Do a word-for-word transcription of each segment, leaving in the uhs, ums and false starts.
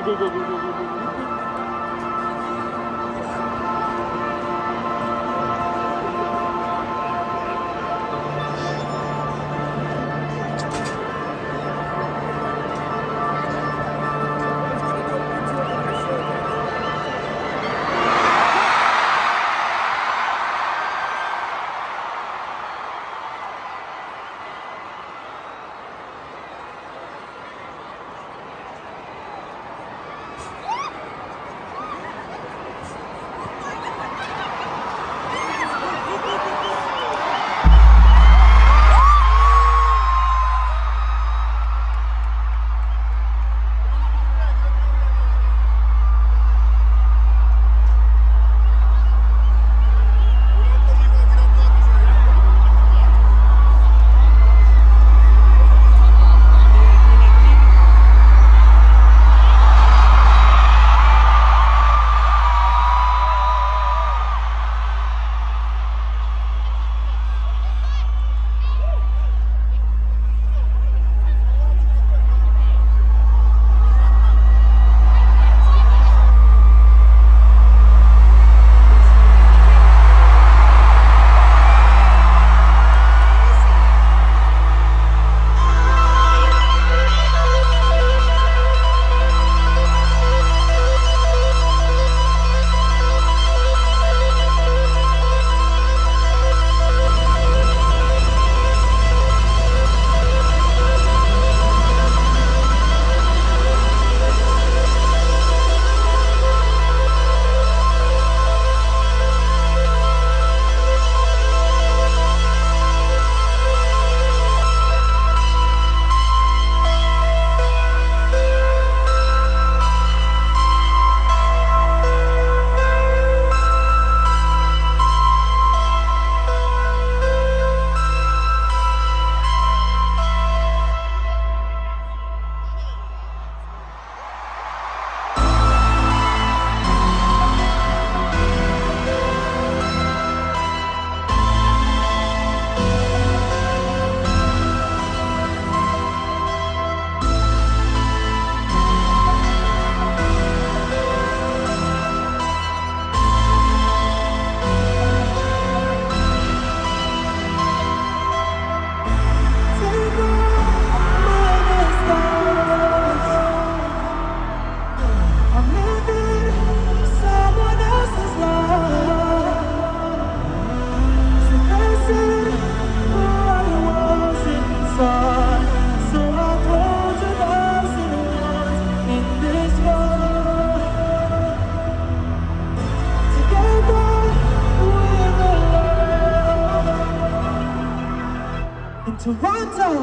Toronto,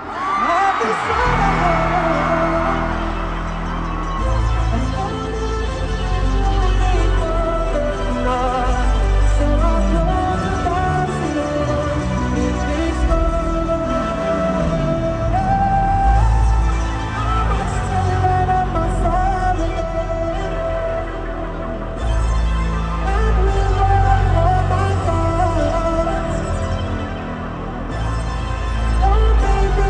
on the side. Oh, baby.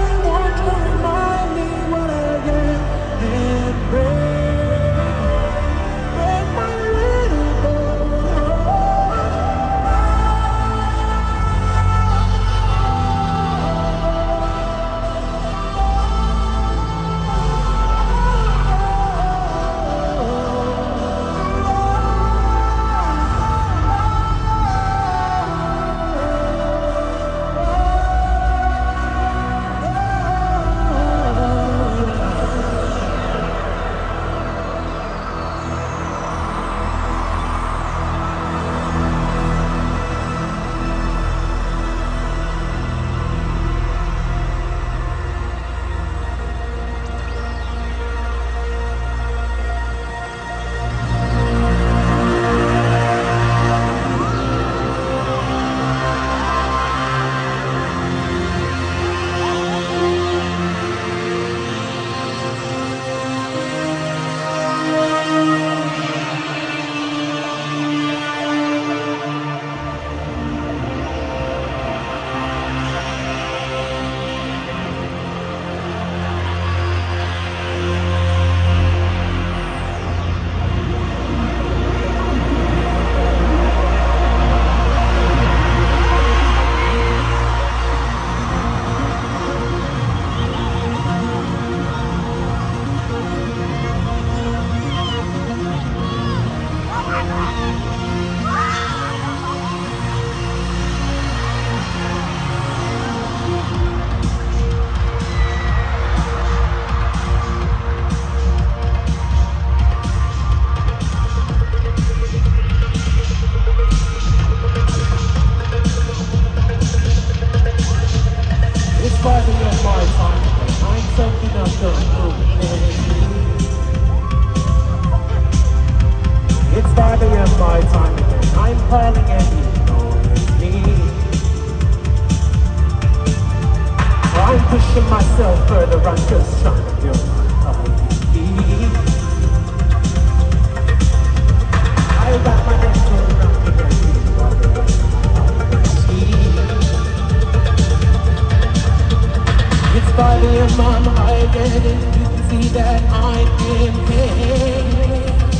my identity, you can see that I'm in pain.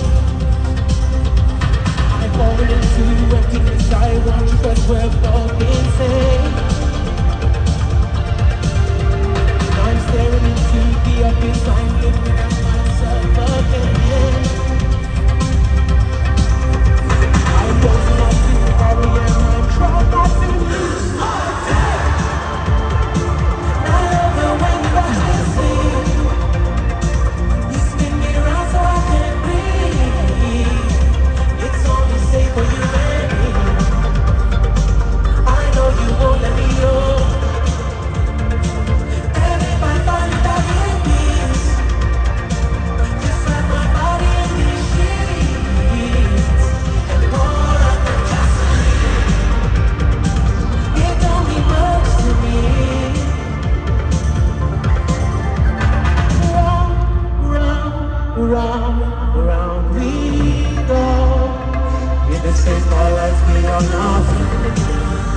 I fall into emptiness, I want you cause we're both insane. I'm staring into the abyss, I'm looking at myself again. I'm closing up to the barrier, I'm trying not to lose myself. I love the way you actually sleep. You spin me around so I can't breathe. It's only safe for you and me. I know you won't let me go. And if I find you back in peace, just let my body in these sheets and pour out the gasoline. It don't mean much to me. Round, round, round we go. In the same spotlights we are nothing.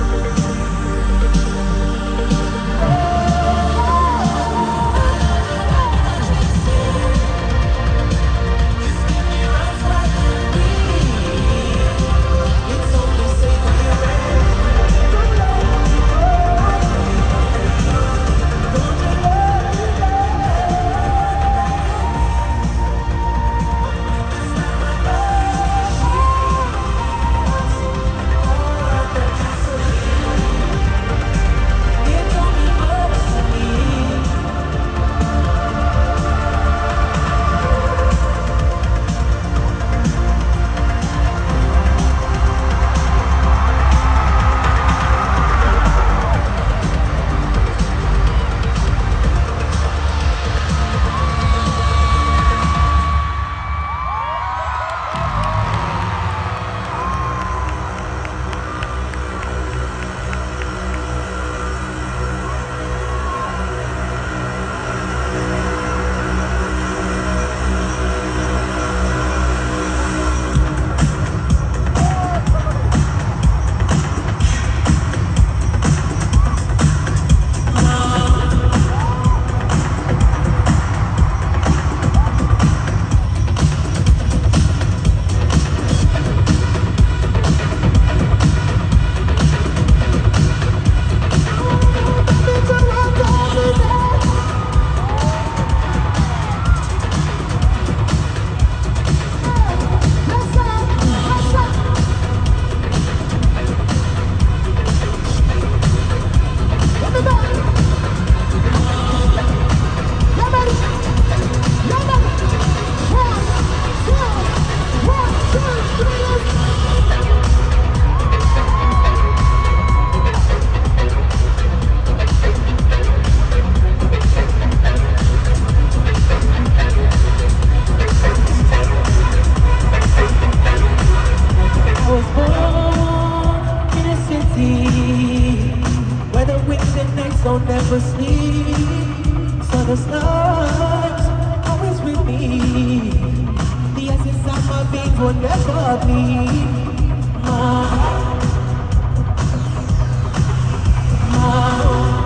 Don't never sleep, so the stars always with me. The essence of my being will never bleed. My, my.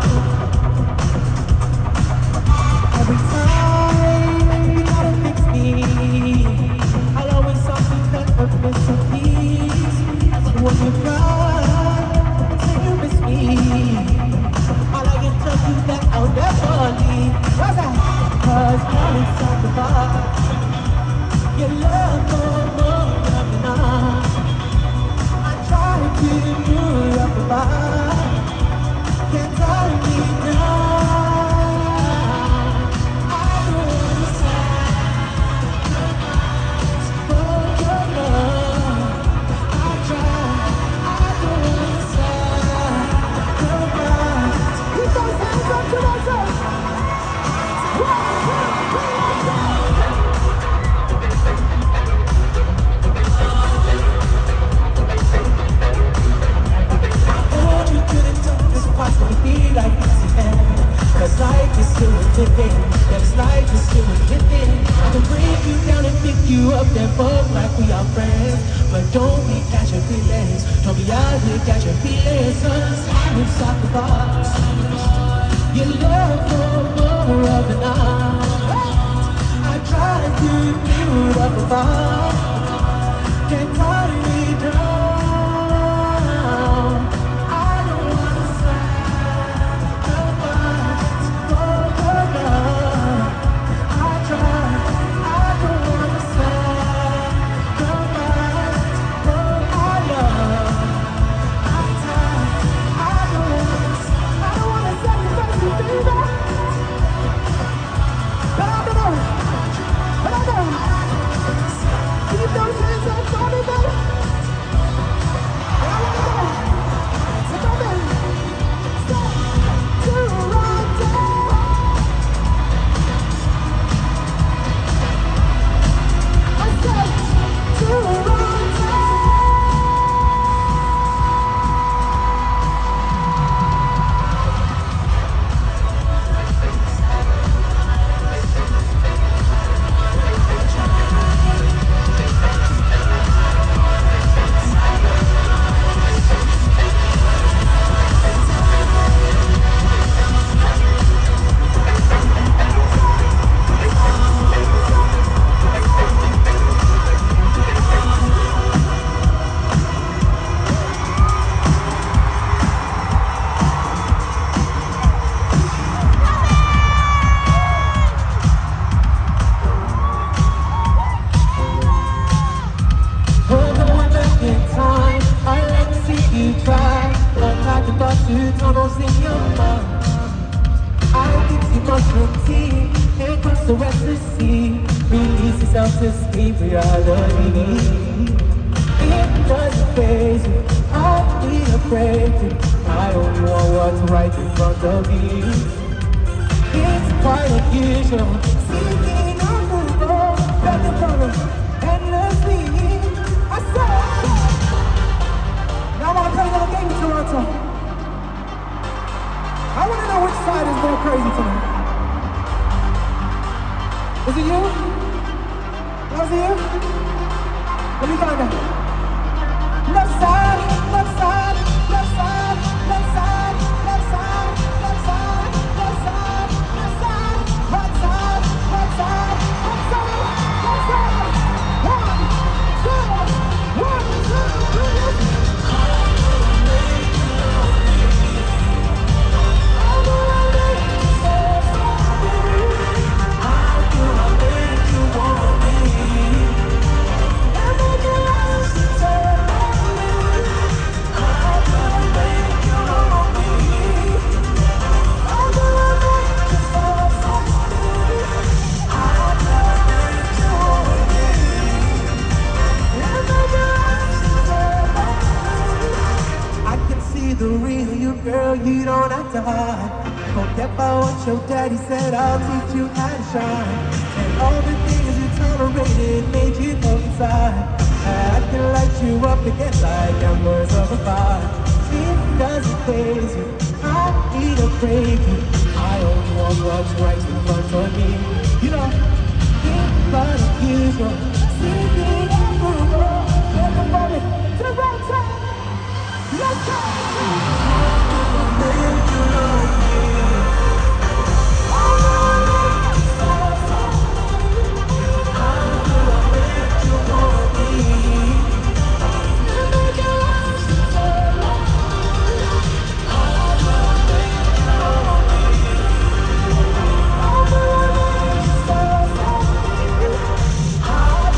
Every time you gotta fix me, I'll always something that a missing piece. When you cry, say you miss me. All I can tell you that I'll never leave. Why's that? Cause I'm inside the bar. Your love more, more than enough. I try to pull up the bar. Can't tell me now. I don't understand for your love. I try, I don't understand your love. Keep those hands up to myself. One, two, three, I want you to the top, this possibly be like this again. Cause life is still living, yes, life is still living. I can bring you down and pick you up and fuck like we are friends. But don't be catch your feelings, don't be out here catch your feelings. Cause I'm inside the box. Your love for more of the night. I try to build up a fire. Can't tie me down. I don't wanna sacrifice for the love. I try. I don't wanna sacrifice for our love. I try. I don't wanna. I don't wanna sacrifice you, baby. But I don't know. But I know. Keep those hands up for me, baby. And I wanna know. So come in. Step to right down. I said to right down. The rest of the sea, release yourself to escape reality. It doesn't faze you, I need a breakthrough. I only want what's right in front of me. It's quite unusual, seeking approval, begging for it endlessly. I said, now I wanna play a little game in Toronto. I wanna know which side is more crazy tonight. Is it you? Was it you? Let me find out. Left side, left side, left side, left side, left side, left side, left side, left side, right side, right side, right side, right side. One, two, one, two, three. The real you, girl, you don't have to hide. Forget about what your daddy said, I'll teach you how to shine. And all the things you tolerated made you go inside. I can light you up again like embers of a fire. It doesn't faze you, I need a breakthrough. I only want what's right in front of me. You know, it's but unusual. Seeking approval, looking for it to the right side. Let's go! I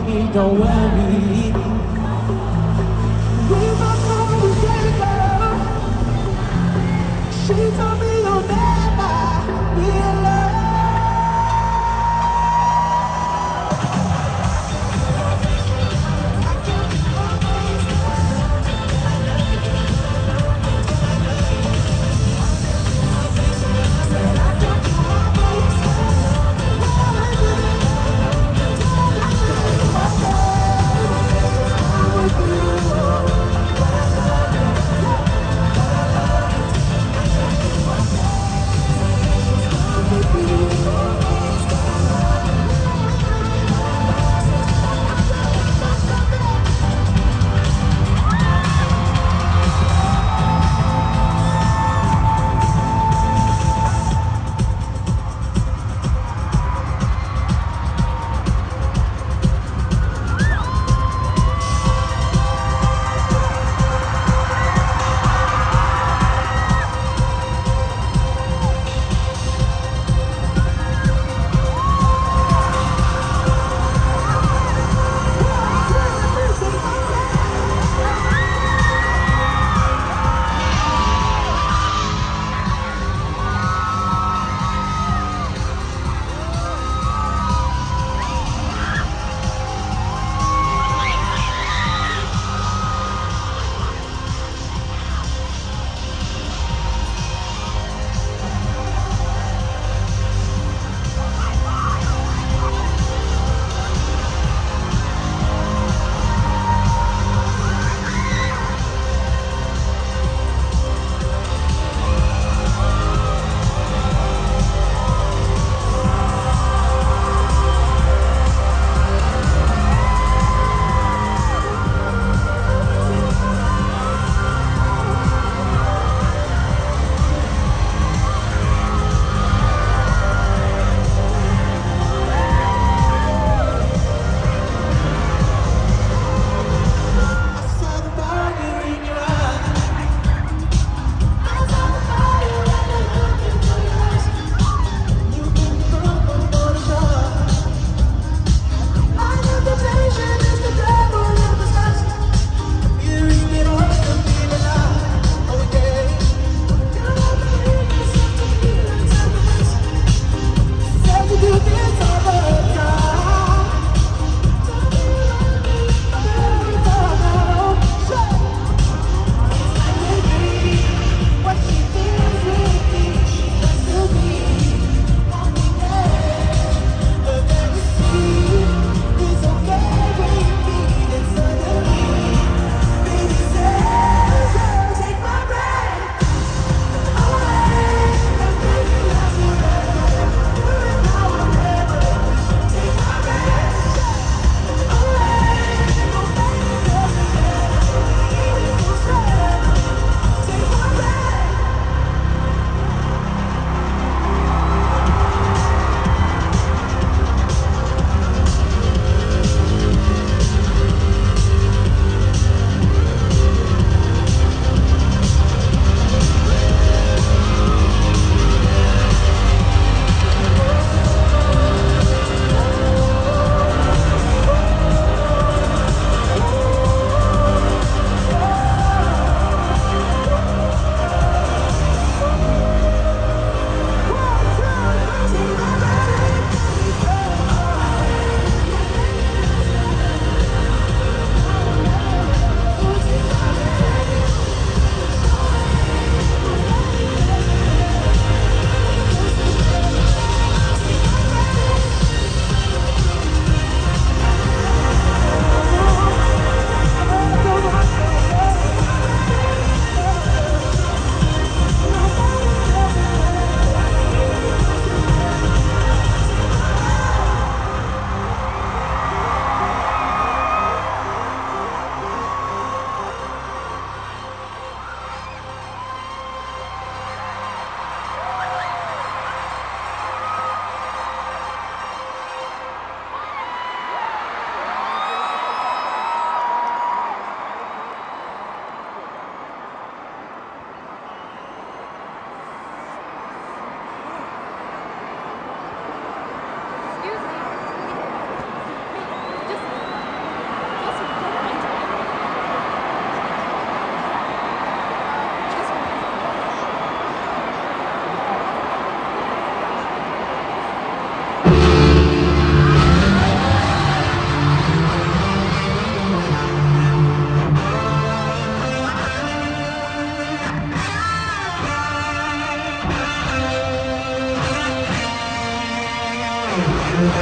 told me don't worry. We must always together. She told me you'll never be alone.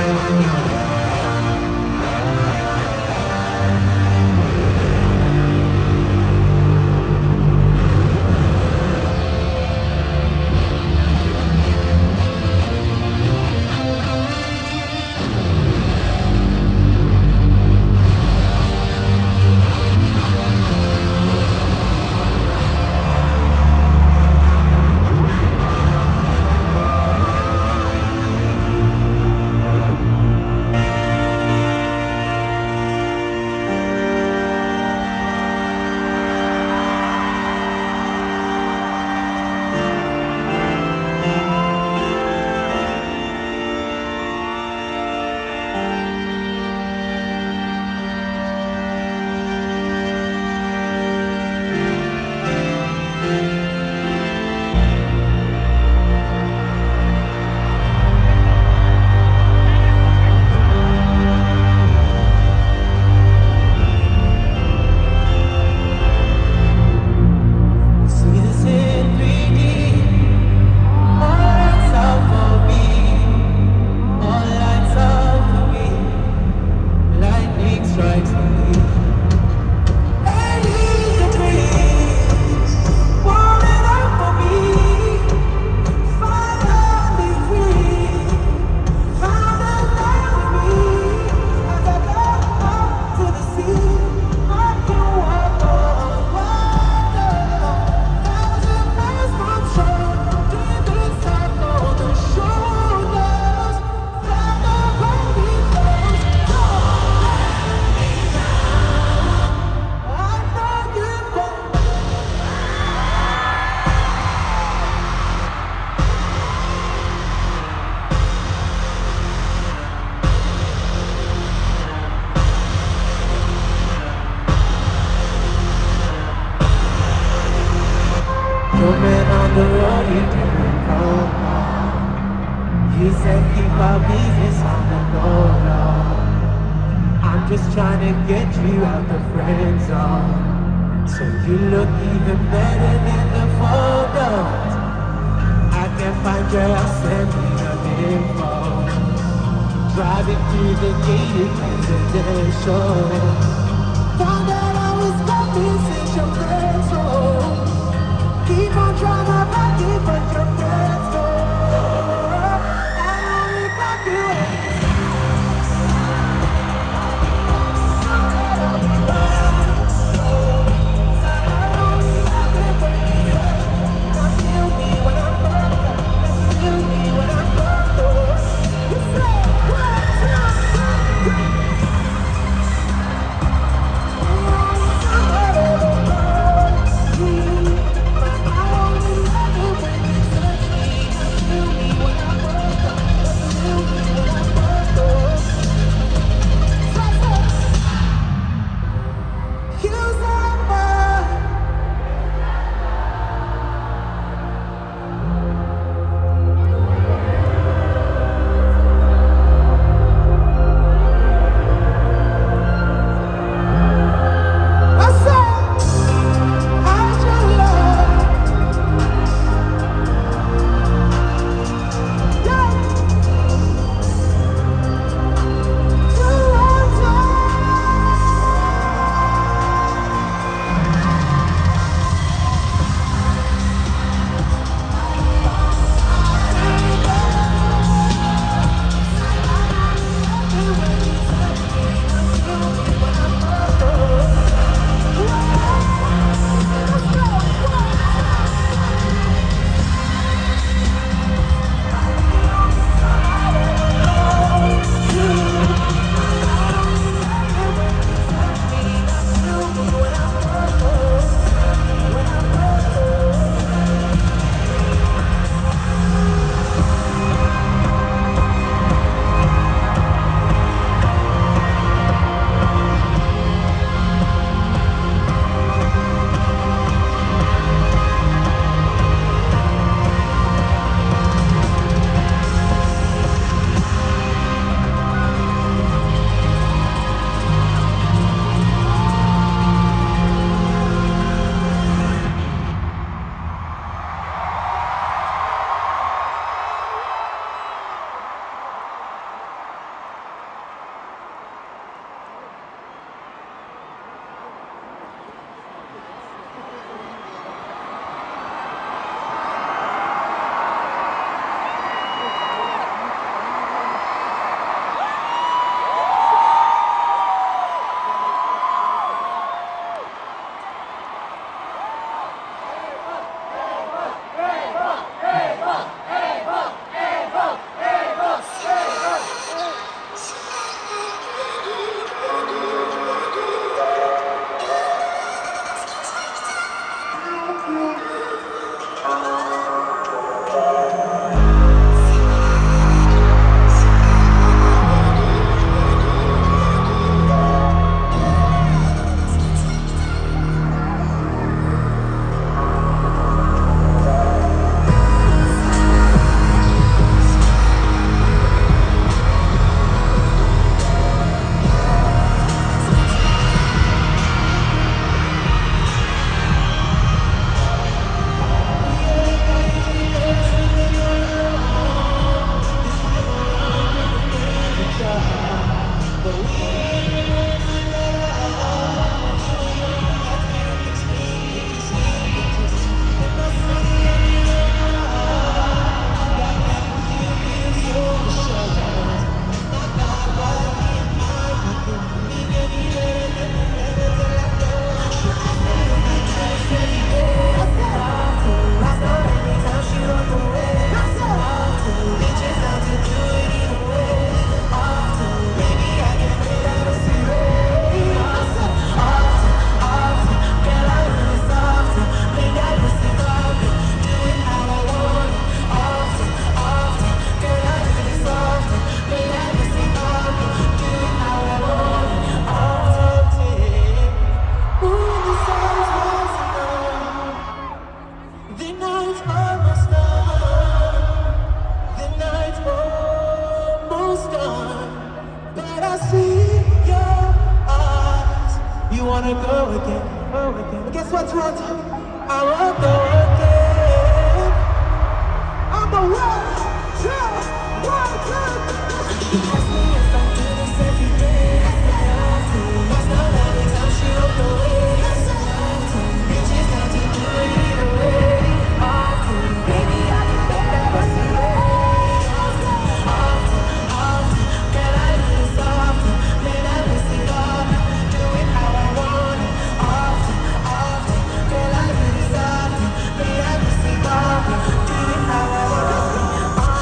the road you didn't go on. You said keep our business on the low, low. I'm just trying to get you out the friend zone, so you look even better than the photos. I can't find your house, send me your info. Driving through the gated residential, found out I was lucky since your friends home. Keep on trying to back it, but your friends don't. I only got you. You wanna go again, go again. But guess what, Toronto? I wanna go again. I'm the one, two, one, two. You ask me if I'm doing this every day. That's not every time she don't know it. Reaches down to do it either way. Often, baby, I can make that pussy rain. Often, often, can I do this often? Let that pussy go. Do it how I want it. Often, often, can I do this often? Let that pussy go. Do it how I want it.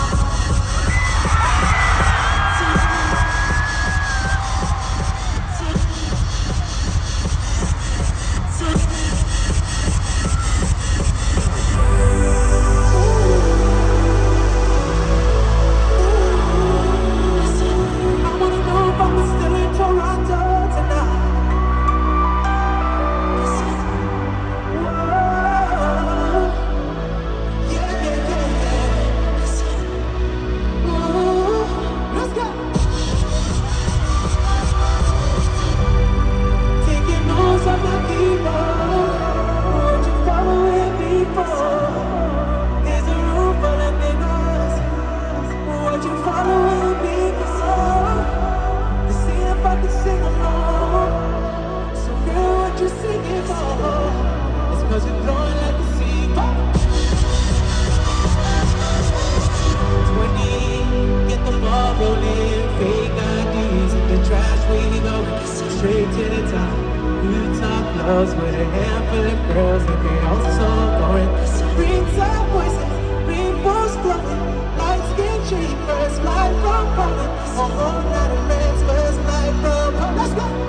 Straight to the top, you top loves with a handful of girls and they all so boring. Springtime voices, rainbows glowing, light skin dreamers, fly from Poland. A whole lot of men's first night from home. Let's go!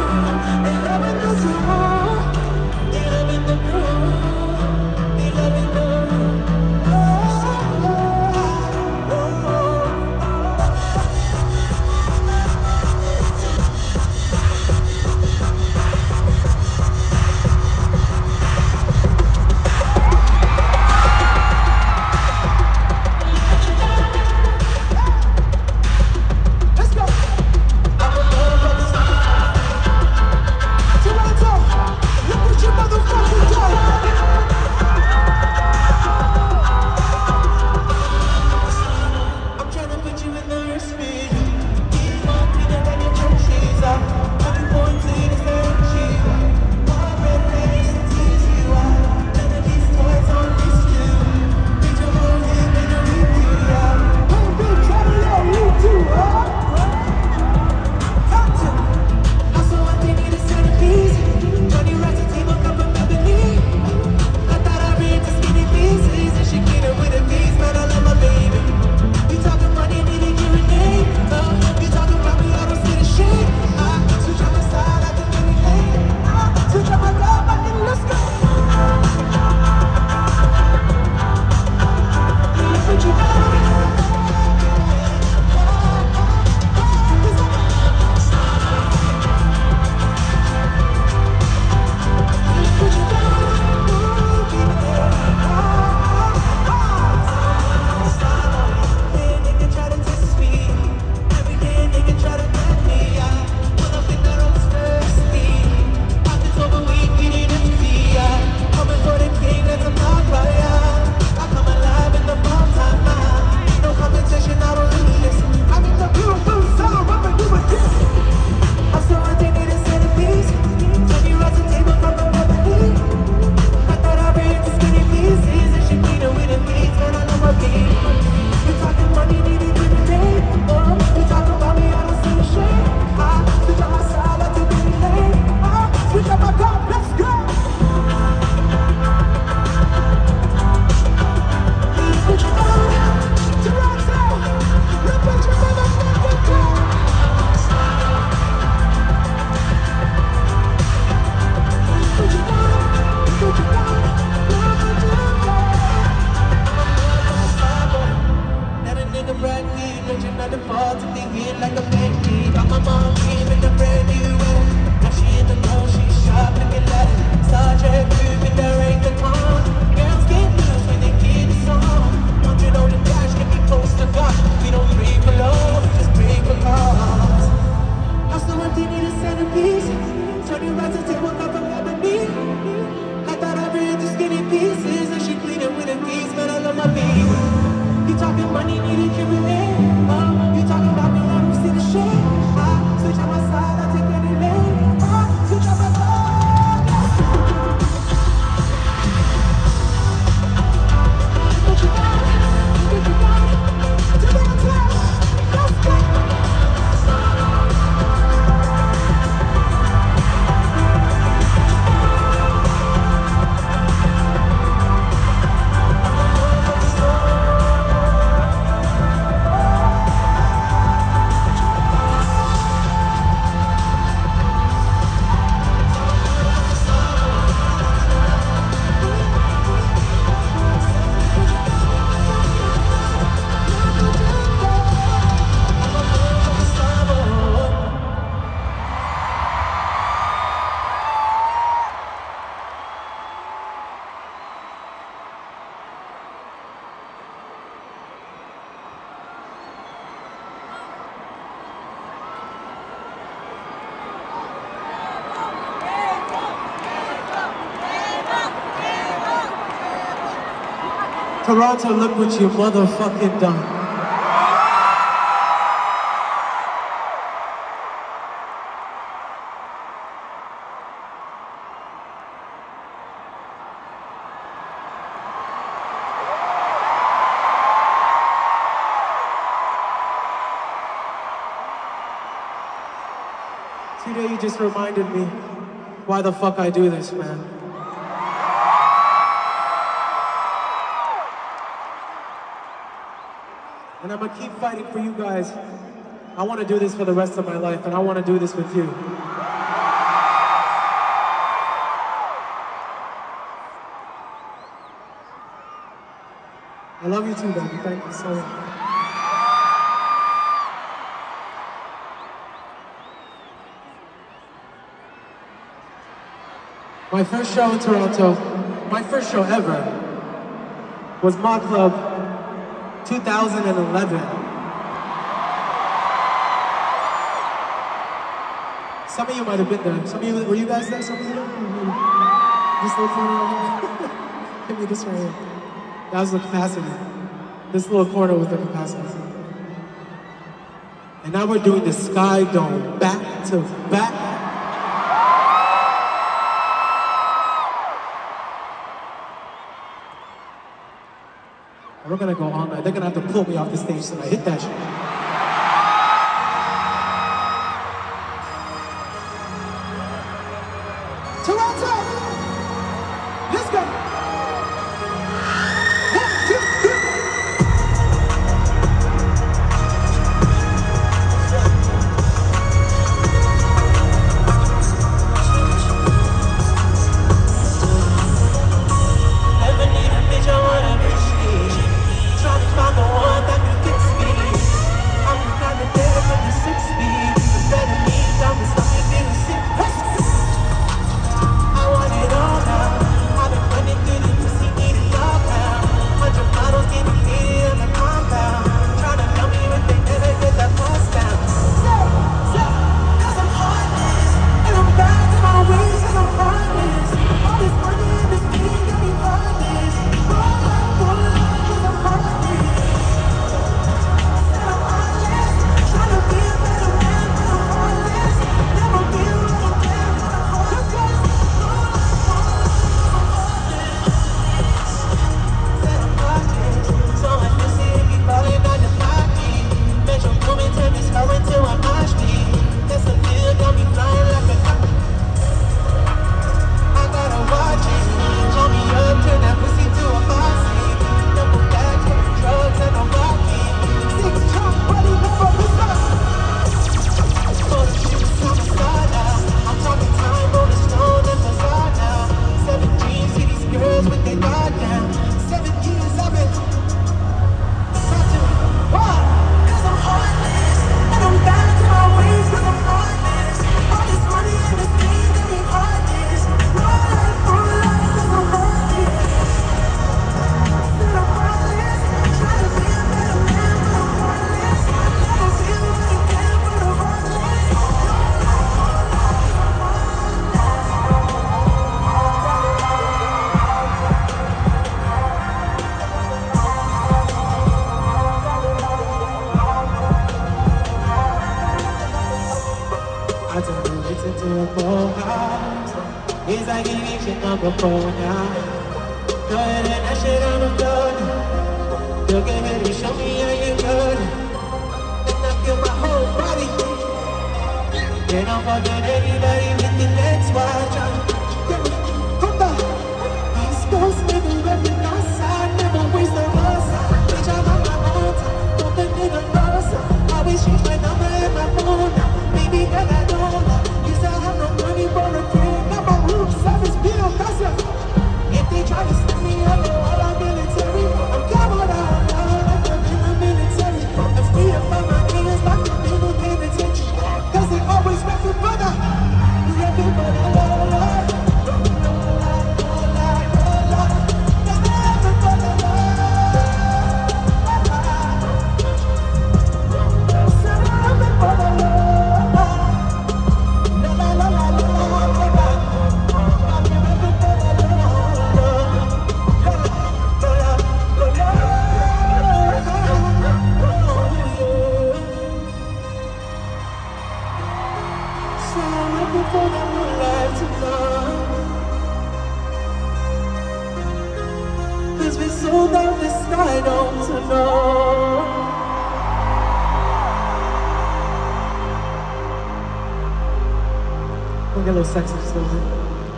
They loving the crew, they loving the crew, they loving the Honey rice and table cut from ebony. I thought I'd bring into skinny pieces, and she clean it with a piece, but I love my baby. You talking money, need a Kimberly. Uh, you talking about me, I don't see the shade. I switch on my side, I take any lane. I switch on my side. What you got? What you got? Toronto, let's go. Toronto, look what you motherfucking done. Today you just reminded me why the fuck I do this, man. And I'm gonna keep fighting for you guys. I wanna do this for the rest of my life, and I wanna do this with you. I love you too, baby. Thank you so much. My first show in Toronto, my first show ever, was Mod Club two thousand eleven. Some of you might have been there. Some of you, were you guys there? Some of you? This little corner right here. Give me this right here. That was the capacity. This little corner was the capacity. And now we're doing the Sky Dome back to back. We're gonna go all night. They're gonna have to pull me off the stage tonight. Hit that shit. Toronto! Let's go! One, two, three! Never need a bitch, I wanna be she. Trying to find the one that can fix me. I'm the kind of dead with the six speed. The better me, I'm the stuff you didn't see. I want it all now. I've been running house. It's like you ain't shit number four now. Go ahead and that shit on the floor. Look ahead and show me how you good. And I feel my whole body. Then I'm fucking anybody with the next watch. Come back. East Coast nigga reppin' north side. Never waste a bus. Bitch, I'm on my own time. Don't think nigga bus. Always change my number and my phone. Baby girl, I don't know. Used to have no money for a crib. Now my room service bill costs ya. If they try to send me up, all I'm military. I'm covered out now, like I'm in the military. I'm free to find my niggas locked up in the penitentiary. Cause they always rapping for the, rapping for the Lord. Cause we sold out this night on tonight. We'll get a little sexy just a little bit.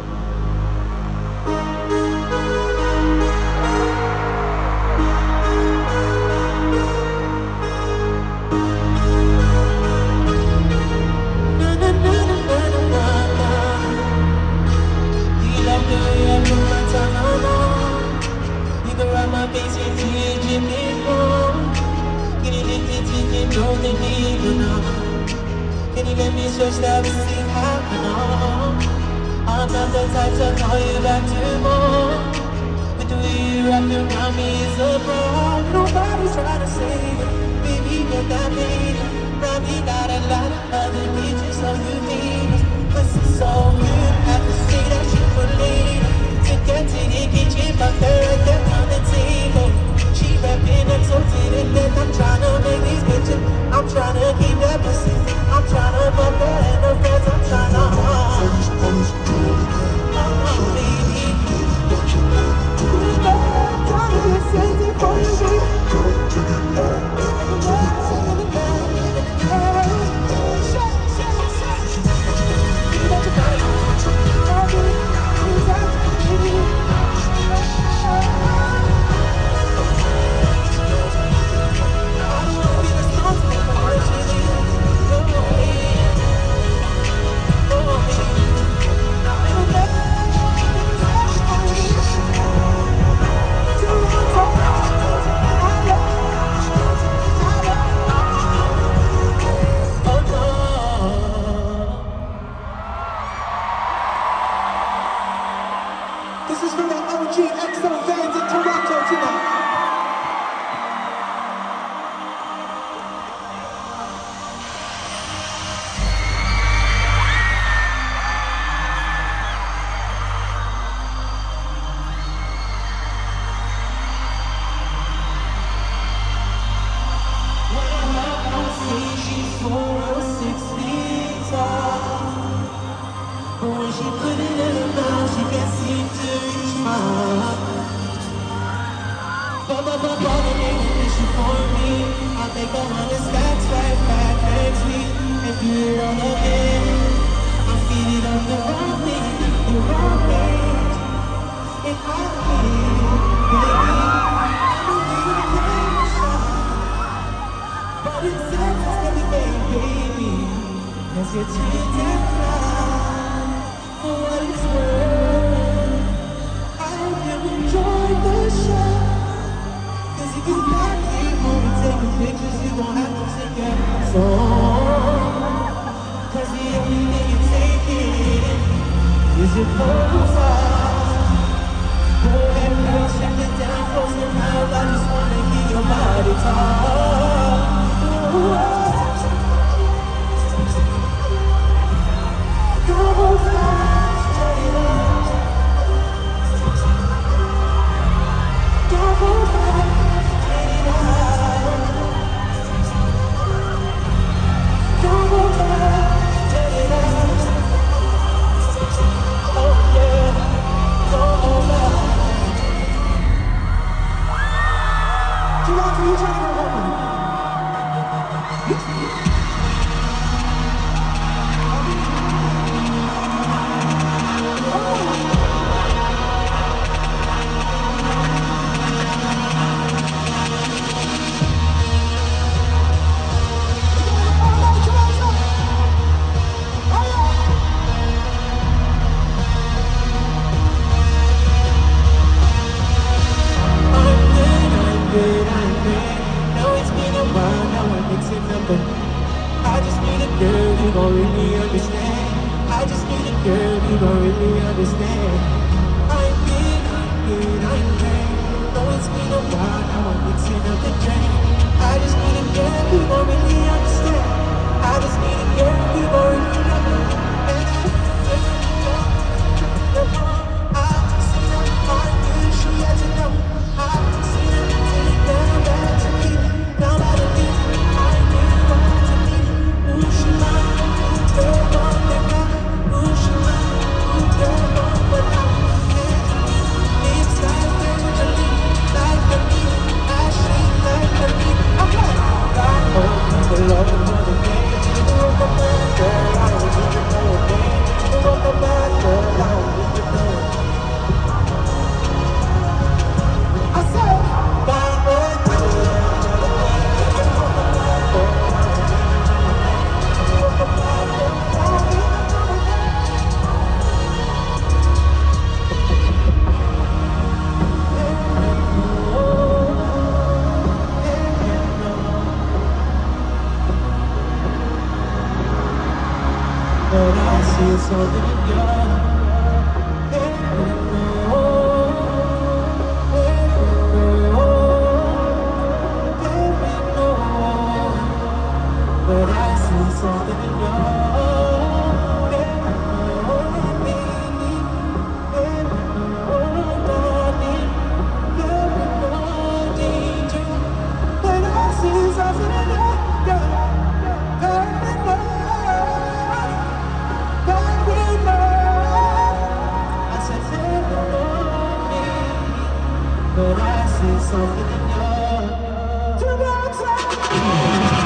Can you let me switch that and see how I know? I'm not the type to call you back tomorrow. But the way you wrap around me is a problem. Nobody's trying to save it. Baby, get that baby. Probably got a lot of other bitches, so you need it. But it's so good, I have to say that you believe it. Took her to the kitchen, but her there on the table. She rapping up so to the left. I'm trying to make these bitches. I'm trying to keep that pussy. I'm trying to fuck her and her friends. I'm trying to uh, uh, baby. I'm trying to get sexy for you, baby. This is from the O G X O fans in Toronto tonight. When she put it in her mouth, she can't seem to reach my heart. But, but, but, but, it ain't an issue for me. I think I want to stacks right back next week and do it all again. I feed it up the wrong thing, the wrong thing. If I leave, baby, I don't need a pleasure. But it says it's gonna be baby, cause you're too damn fly. For what it's worth, I will enjoy the show. Cause if you got me, when we taking pictures, you gon' have to take your song. Cause the only thing you're taking is your profile. Go ahead, girl, check it down close to mouth. I just wanna hear your body talk. Ooh, go fast. girl, you don't really understand. I'm big, good, I'm pain. Though it's been a while, now I'm mixing up the drain. I just need a girl, you don't really understand. I just need a girl, you don't really understand. I've seen her, I'm good, she has to know. I've seen her, take it down, back to me. Now that I need it, I need her to me. Ooh, she mine, ooh, girl, on the ground. Ooh, she mine, ooh, girl, on the ground. It's like Angelina, like Anita, Ashley, like Anita. I'm like, God, oh, the love for the game. Girl, I don't need to know a name. Girl, I don't need to know. I said, bad boy, but I see something in your But I see something in But I see something in your two more times.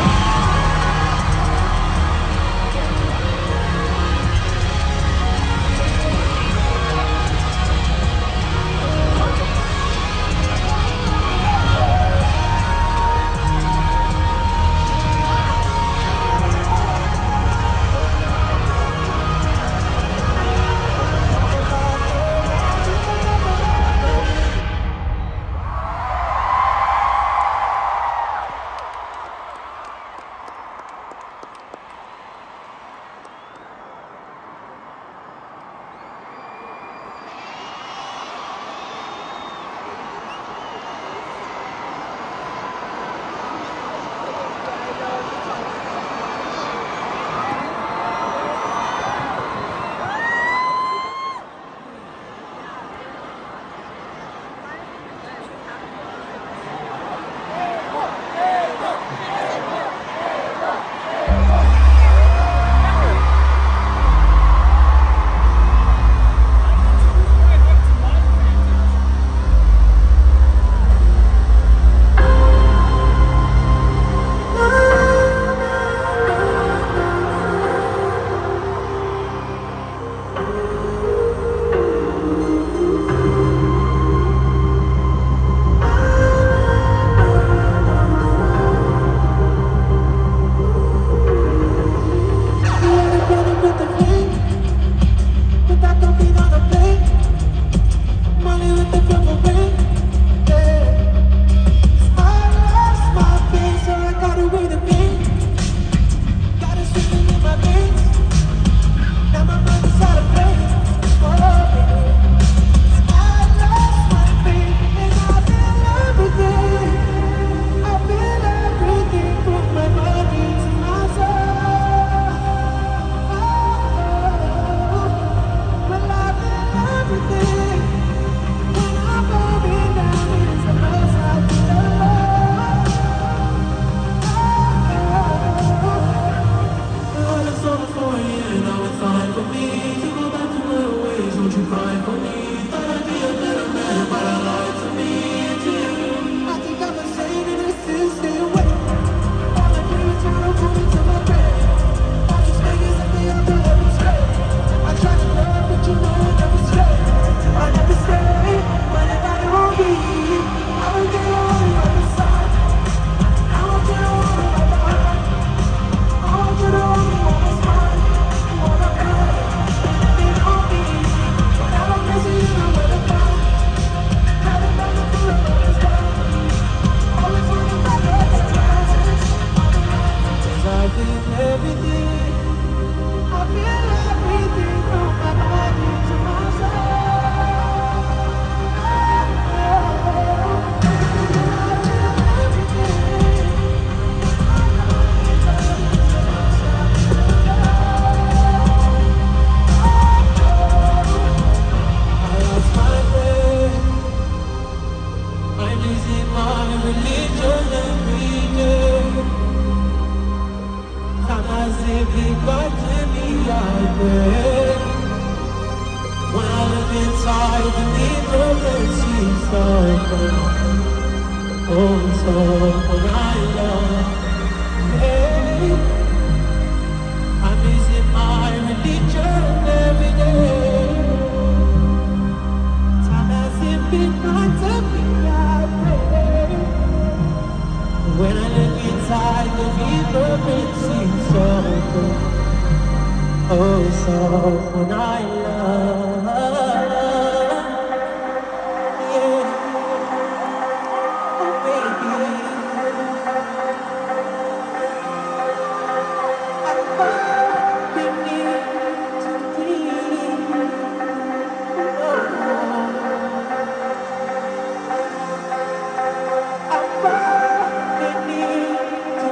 so good. Oh, so when I love. Hey, I'm missing my religion every day. Time hasn't been kind to me, I pray. When I look inside the people, it seems so good. Oh, so when I love, yeah, oh baby, I love you need to breathe. Oh, I love you need to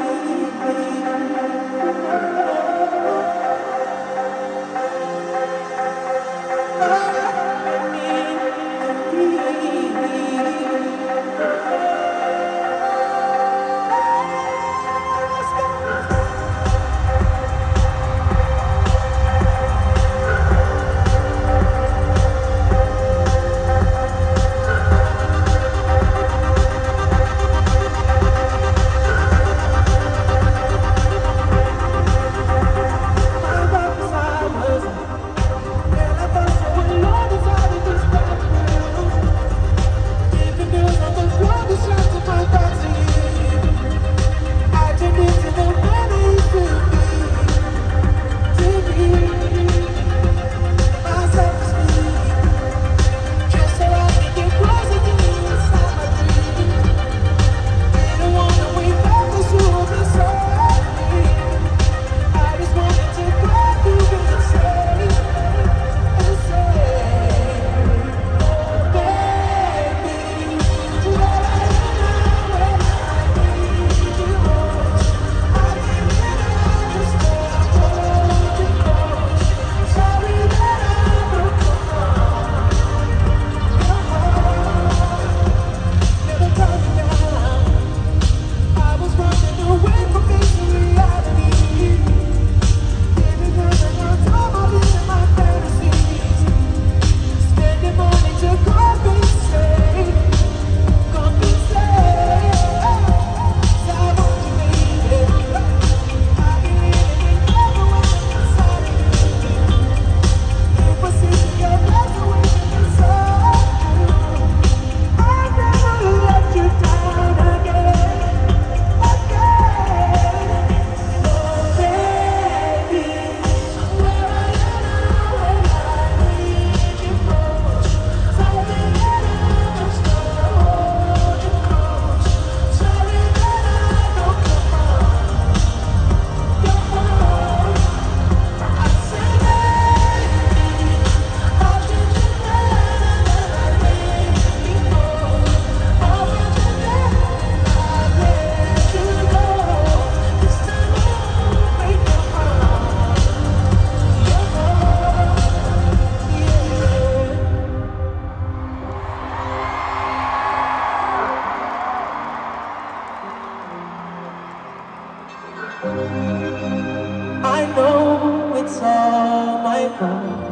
I know it's all my fault.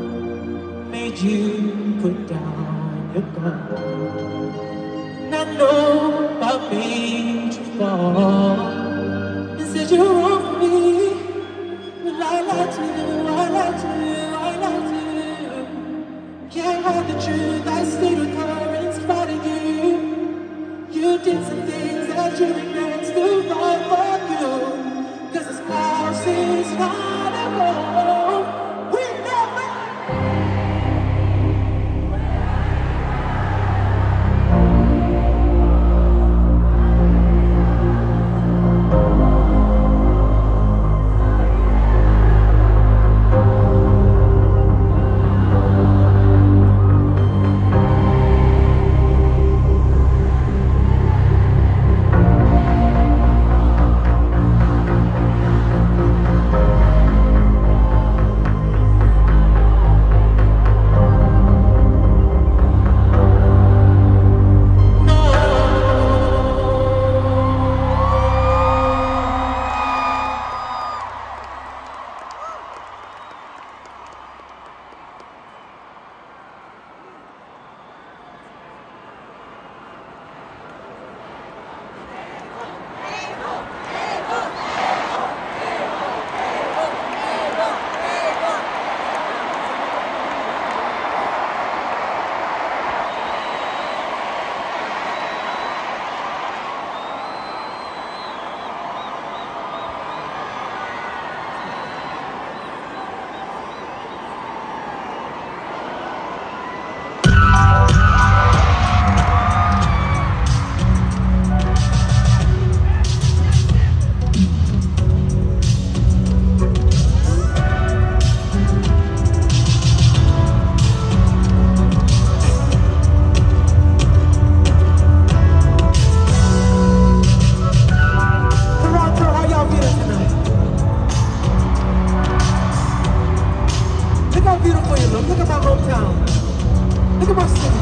Made you put down your guard. And I know I made you fall. And said you're wrong for me. Well, I lied to you, I lied to you, I lied to you. Can't hide the truth, I stayed with her in spite of you. You did some things that you regret, still fight for you. Cause this house is not a home. We never. Jerusalem. Look at my hometown. Look at my city.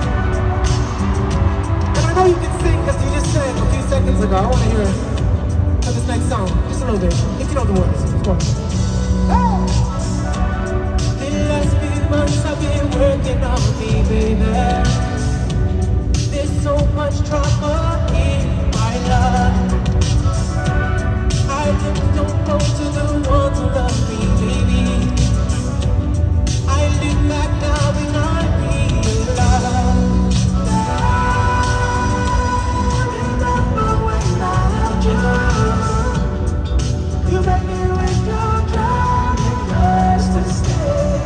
And I know you can sing because you just sang a few seconds ago. I want to hear it for this next song. Just a little bit. If you know the words. Come on. Hey! The last few months I've been working on me, baby. There's so much trouble in my life. I just don't go to the ones who love me, baby. I live back now and I realize I remember when I loved you. You made me wish your driving us to stay.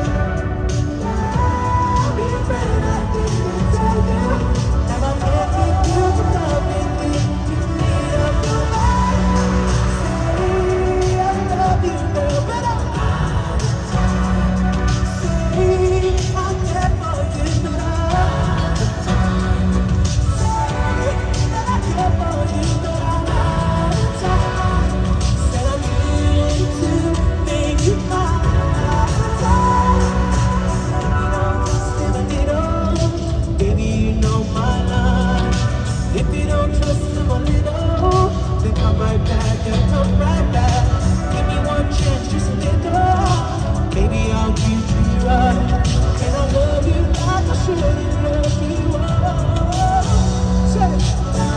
I'll be afraid I didn't tell you. And I can't keep you from loving me. You need a new life. Say I love you, girl, but I'm out of time. Say I'm there for you, but I'm out of time. Say that I care for you, but I'm out of time. Said I'm willing to make you mine out of time. Still a little, baby, you know my line. If you don't trust him a little, then come right back and come right back. Give me one chance, just a little. Baby, I'll give you right. And I love you like I should love you. Oh, say it.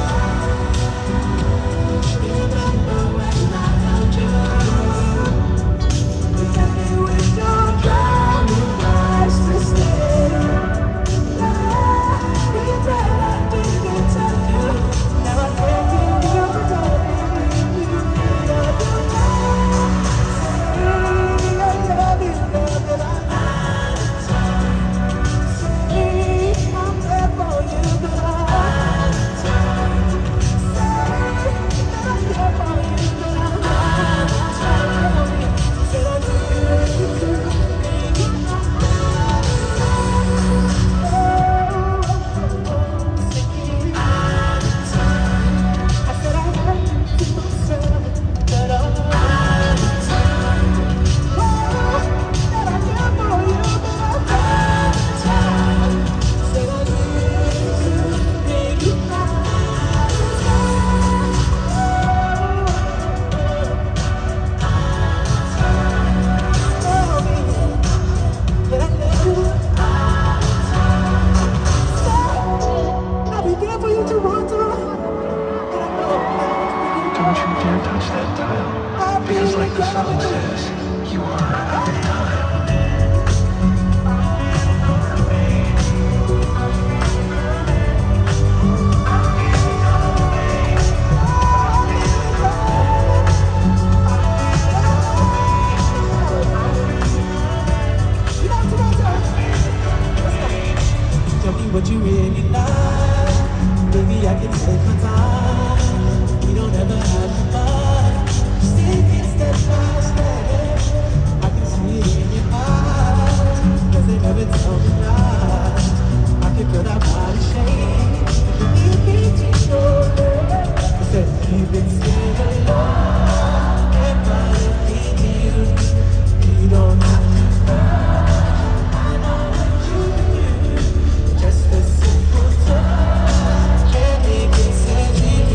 Remember when I loved you? You left me with your driving lights to stay. Regret I didn't tell you. Now I can't give you the loving you need of your life. Say I love you, girl, but I'm out of time. Say I'm there for you, but I'm out of time. Say that I care for you, but I'm out of time. Said I do you to make you mine. Oh, oh, oh, say out of time. I said I had to myself that I'm out of time. Oh, that I care for you, but I'm out of time. Said I do you to make you mine. Tell me that I love you. I'll be there for you, Toronto. And I know Don't you dare touch that dial, I'll be because like the there song for you. says, you are out of time. You know, Toronto. Let's go. Tell me what you really like. Baby, I can take my time. We don't ever have to fight. Just take it step by step. I can see it in your eyes. 'Cause they never tell me lies. I can feel that body shake. You need me to know that. I said, you've been singing along. And finding you. You don't have to rush. I know what you do. Just a simple touch can make it set you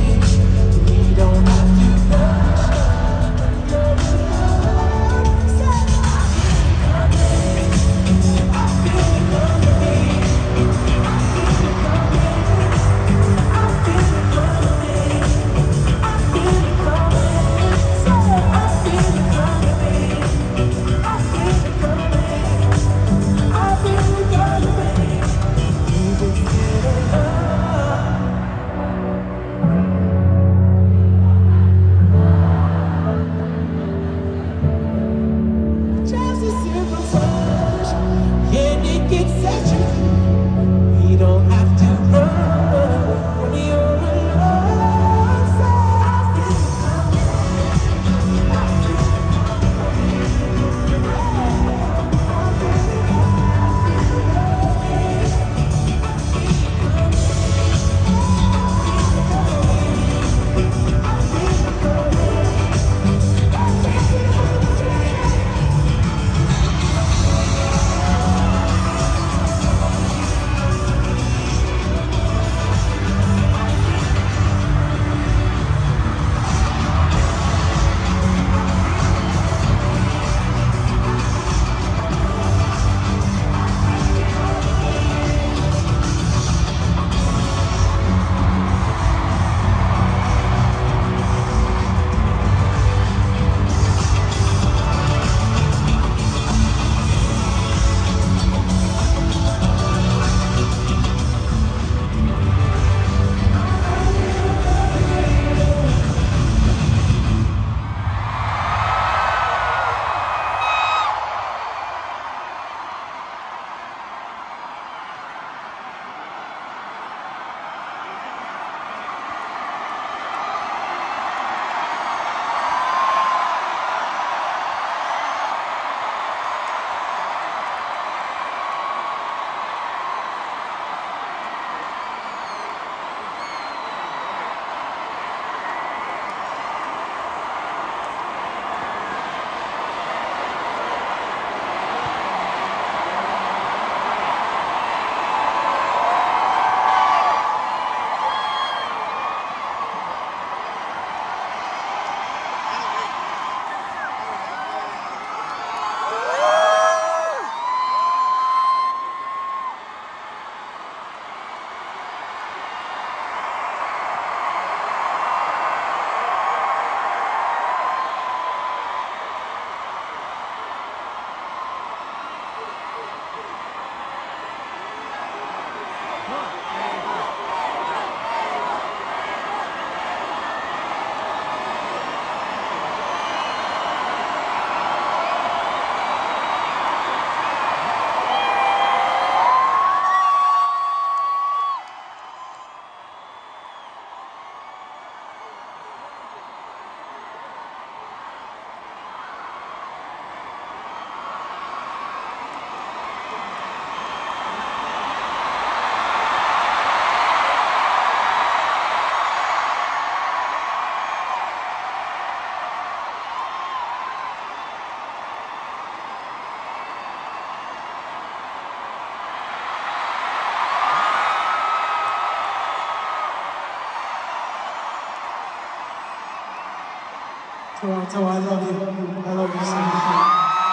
Toronto, I love you. I love you so much.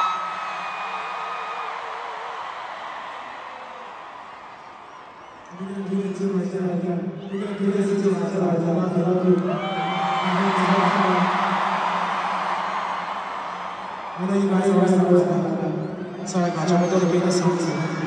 We're gonna do this too right there. We're gonna do this too right there. I love you. I love you. I know you guys are always know. Sorry, guys. I'm gonna dedicate this song to you.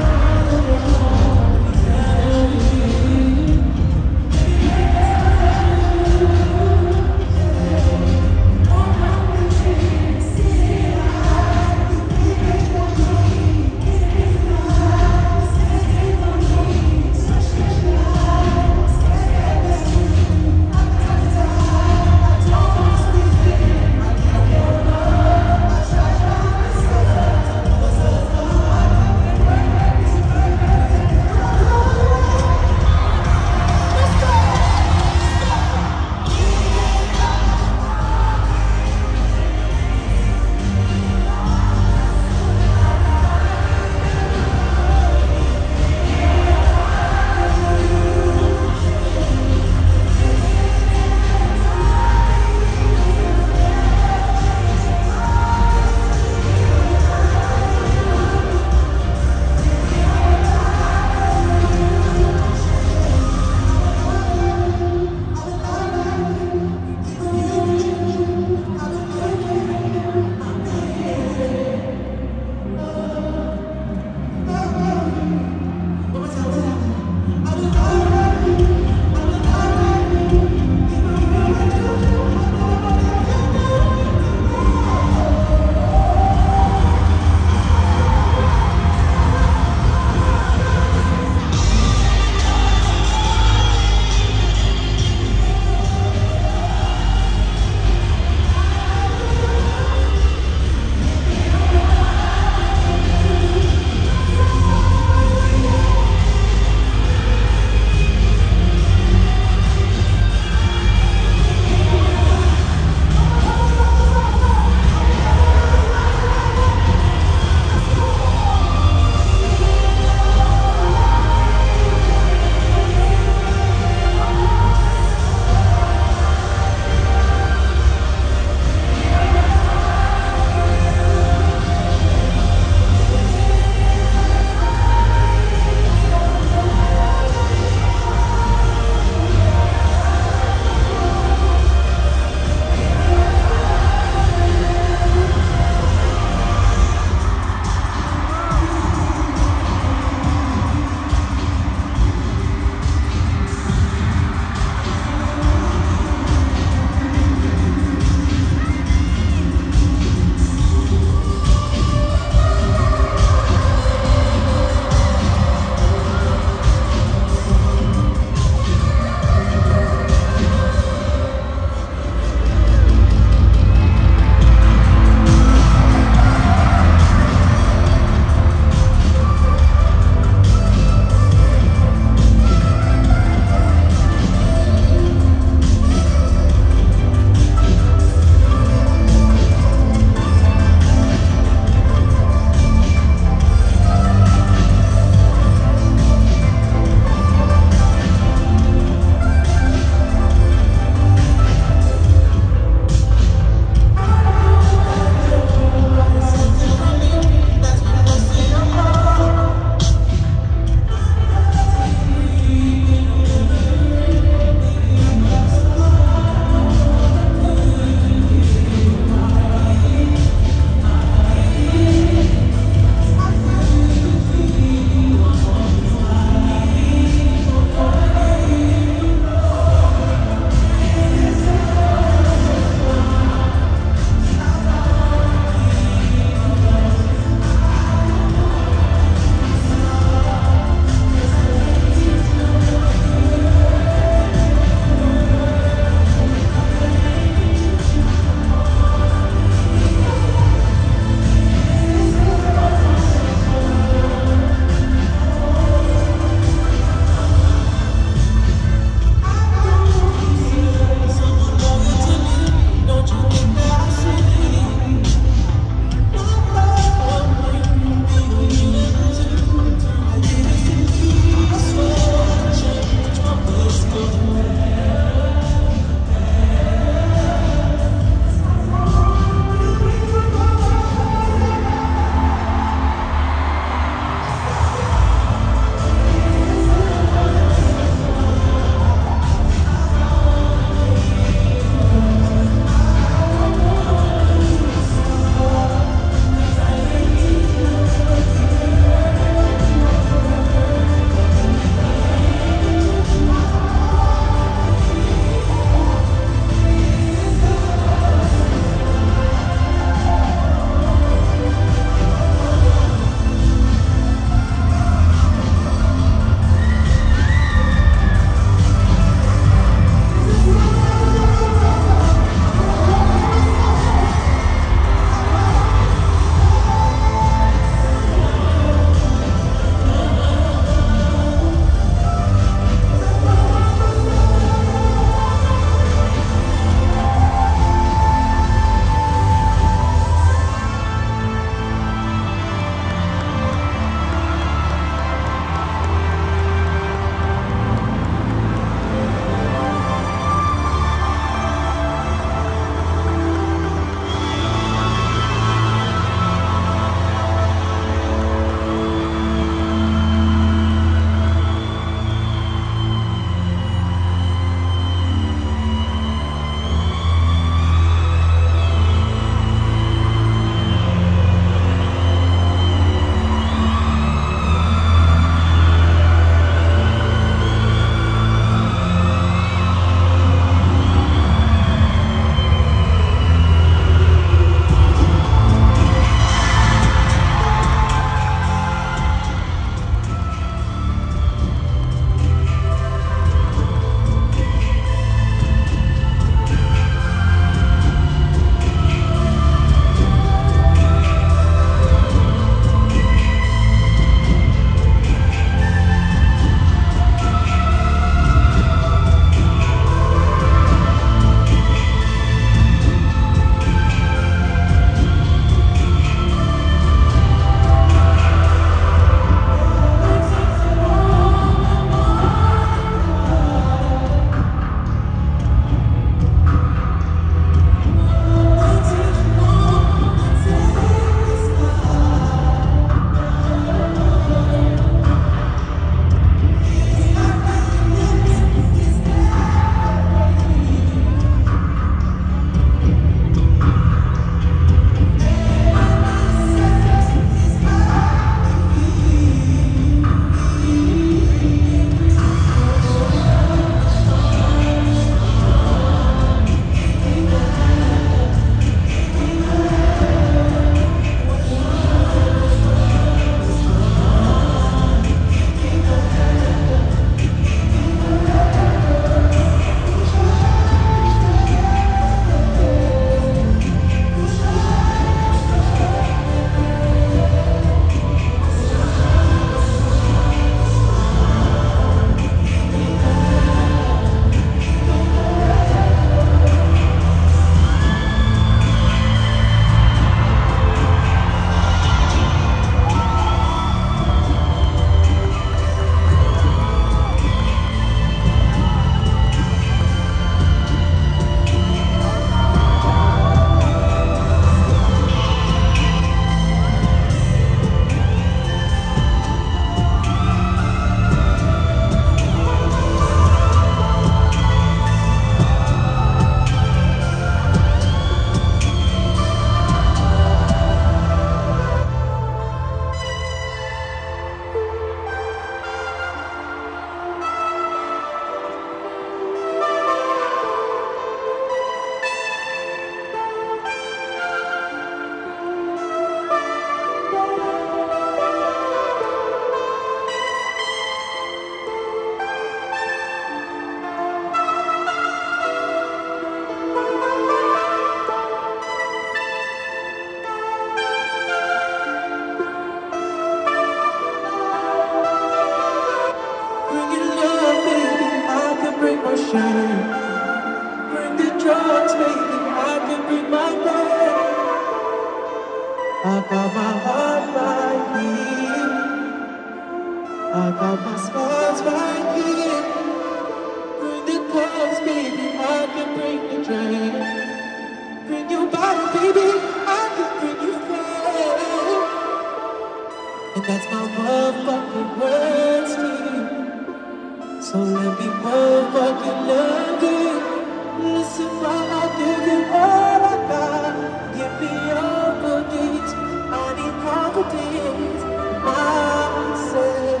I got my heart right here. I got my scars right here. Bring the clothes, baby. I can bring the drink. Bring your body, baby. I can bring you fame. And that's my motherfucking words to you. So let me motherfucking love you. Listen while I give you all I got. Give me your boogies. I need confidence. Myself.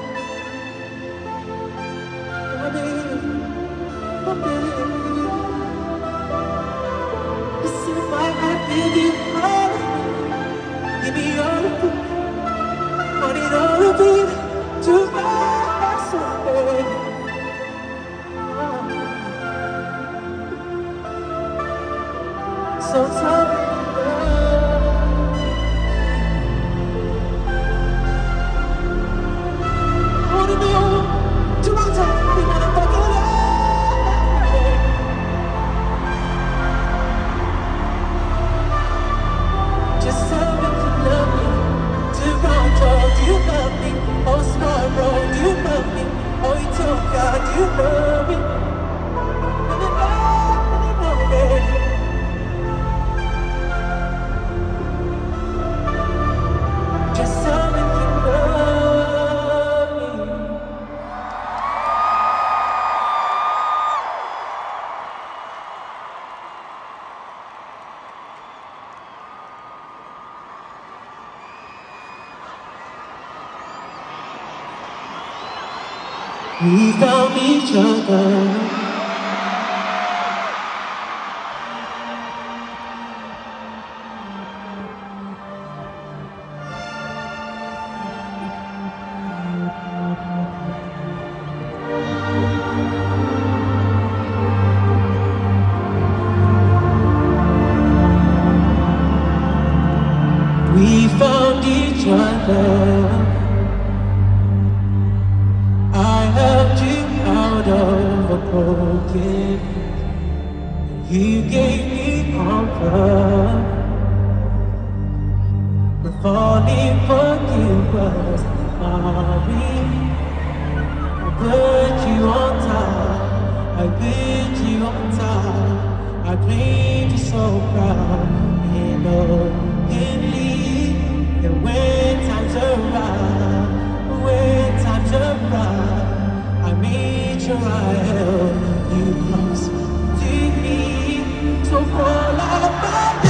My baby, my baby. Listen while I give you all of me. Give me all of it. I need all of it to my soul. So tell me love. I wanna know, do I tell you wanna fucking love me? Just tell me you love me. Toronto, do you love me? Oh, Smart Road, do you love me? Oh, Ethiopia, do you love me? And then love anymore, baby. Just tell me you love me. We found each other. We found each other. I helped you out of a broken. You gave me comfort. But falling for you was hard. I put you on top. I put you on top. I claimed you so proud and openly. And when times are right, when times are right, I made sure I held you close to me. So fall out.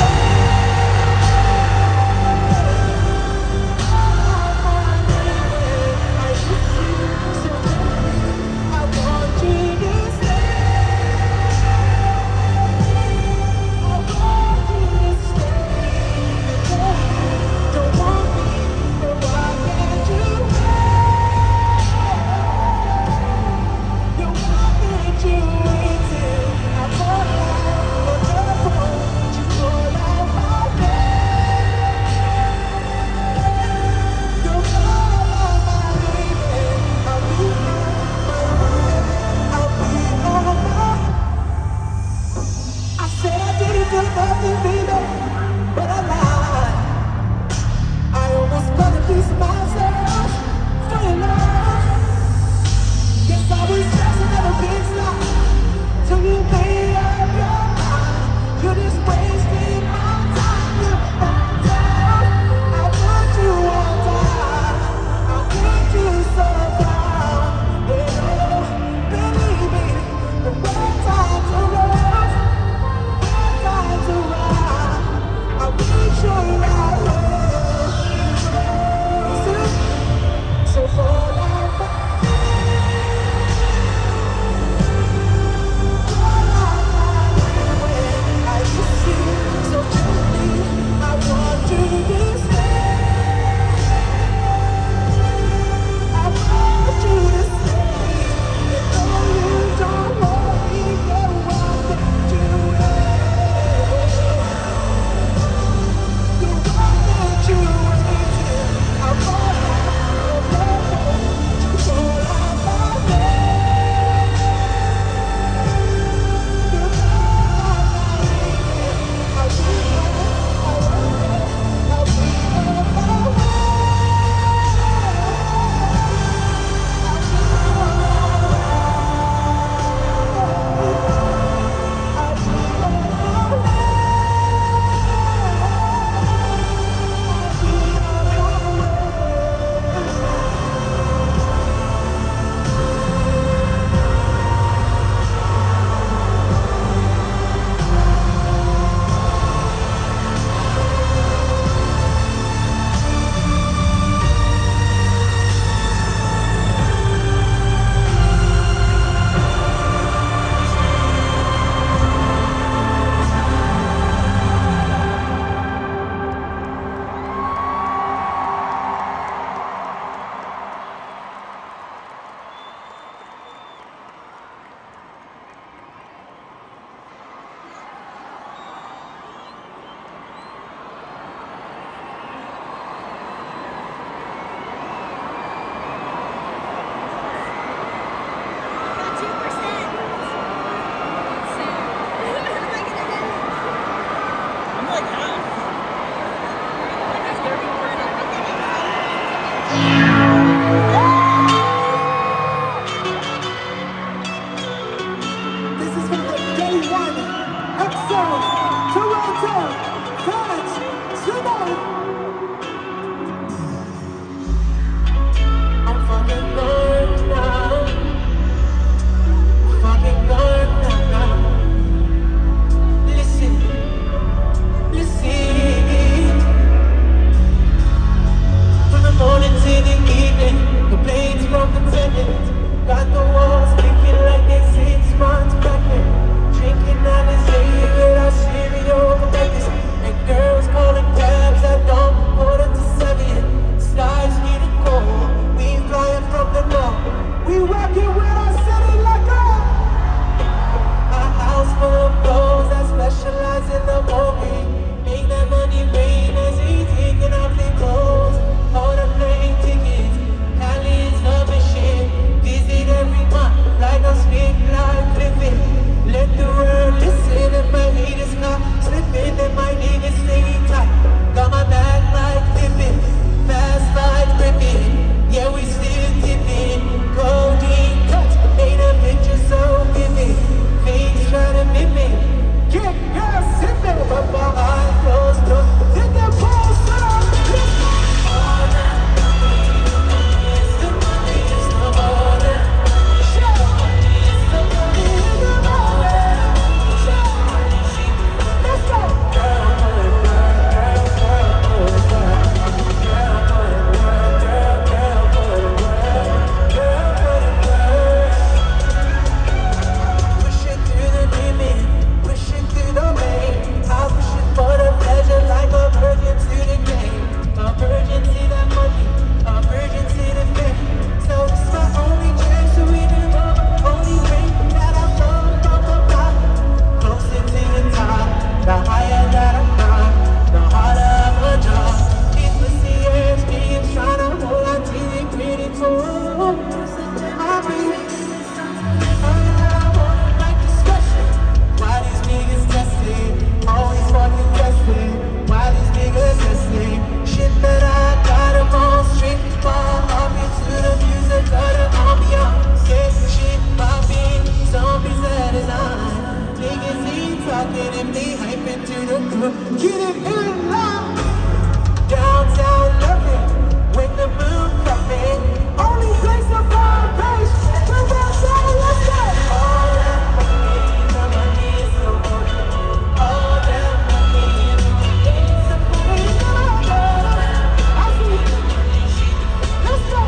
Get it in line. Downtown looking with the moon coming. Only place of vibration. Come on, say, let's go. All that money, the money is so good. All that money, the money is so good. I see it. Let's go.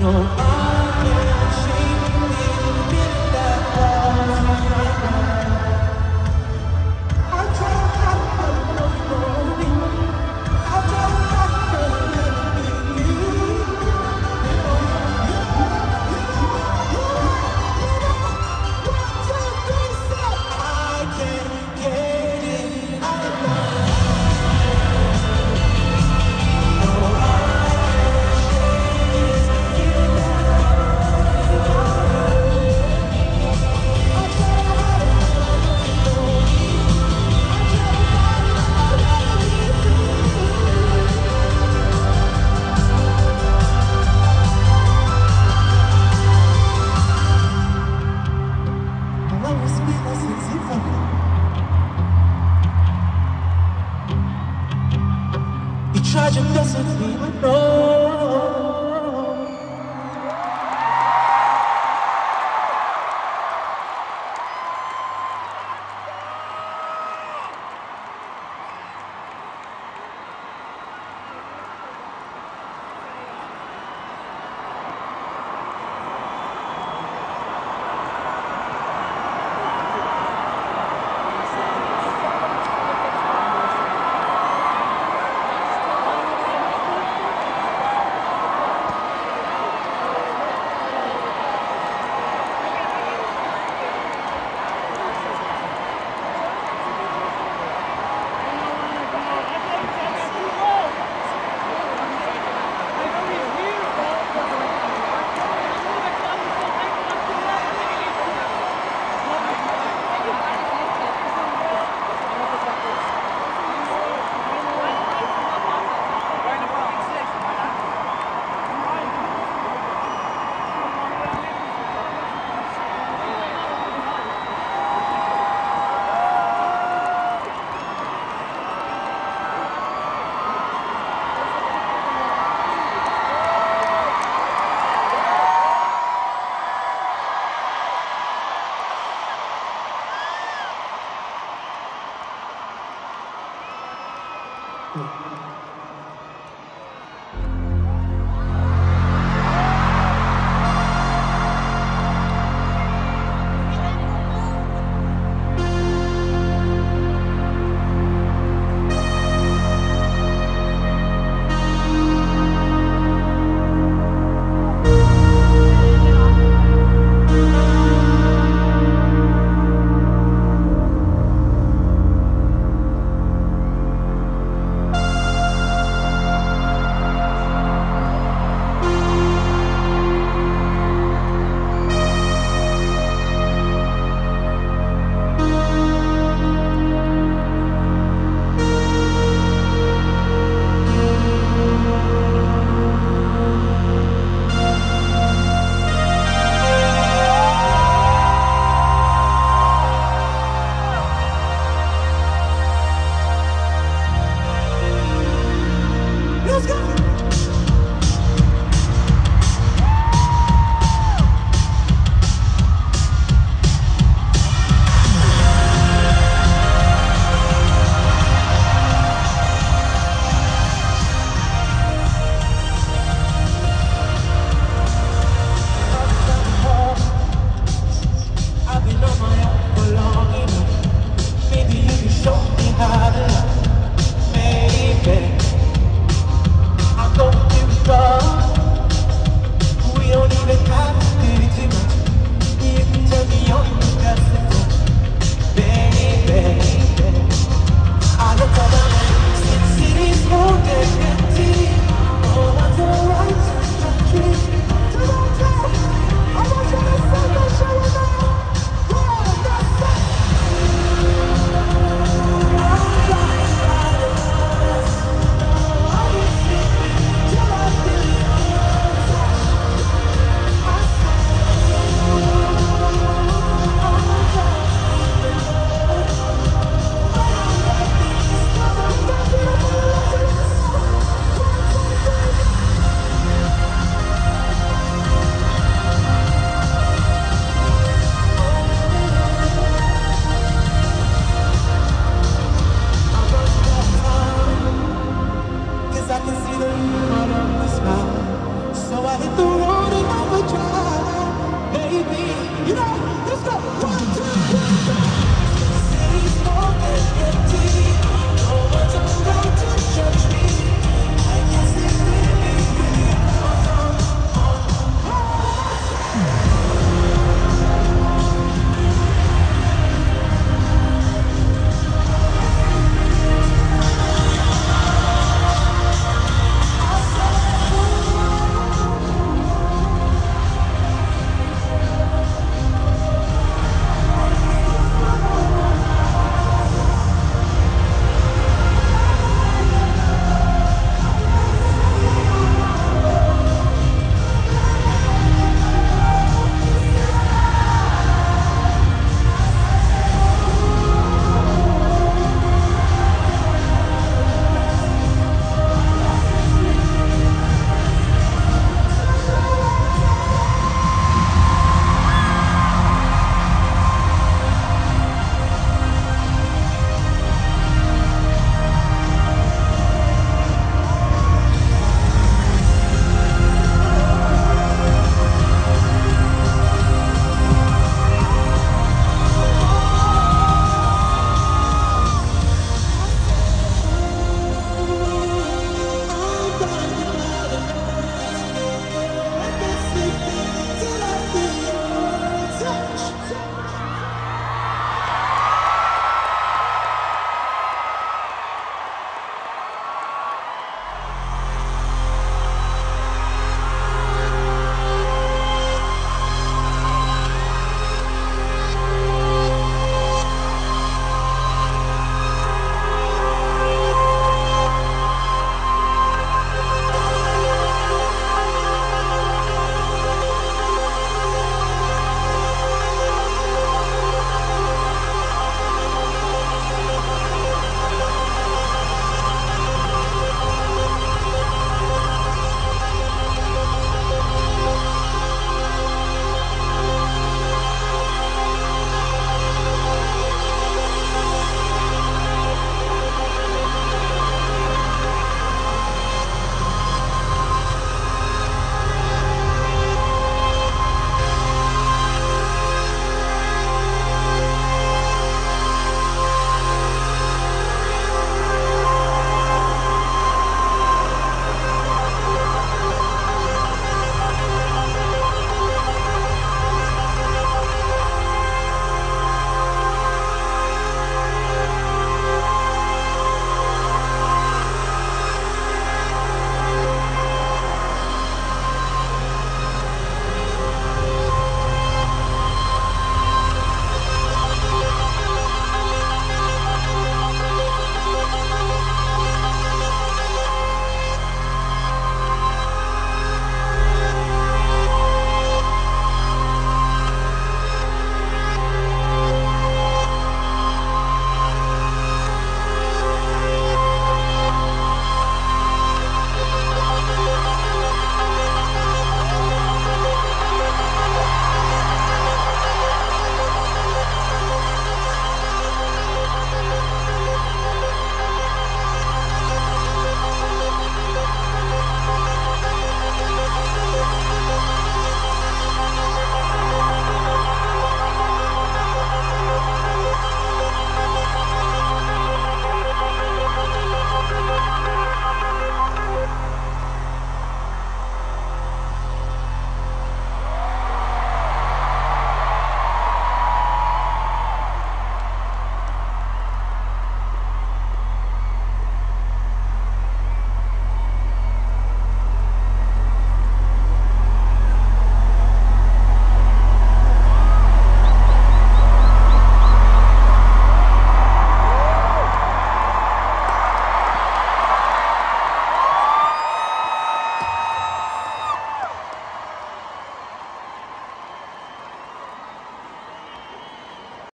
know